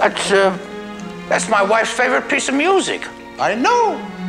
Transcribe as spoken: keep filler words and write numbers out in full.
That's, uh, that's my wife's favorite piece of music. I know.